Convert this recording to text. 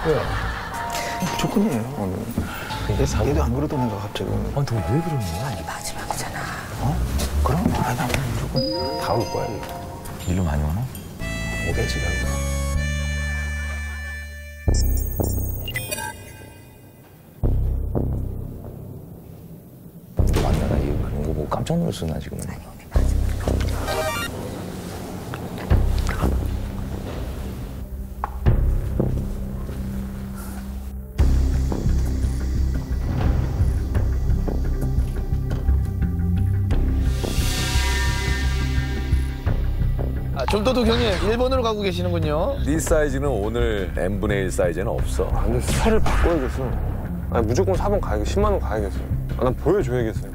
왜요? 조건이에요, 오늘. 얘도 안 그러던 애가 갑자기. 너 왜 그러는 거야? 아니, 마지막이잖아. 어? 그럼? 아니, 나 무조건 다 올 거야, 이거. 일로 많이 오나? 오겠지, 결국. 만나라, 이거 그런 거 보고 깜짝 놀랐어, 나 지금. 아니, 우리 마지막. 좀더도 형님 일본으로 가고 계시는군요. 네 사이즈는 오늘 n분의 1 사이즈는 없어. 안 돼, 스타를 바꿔야겠어. 아니, 무조건 4번 가야겠어. 10만 원 가야겠어. 난 보여줘야겠어요.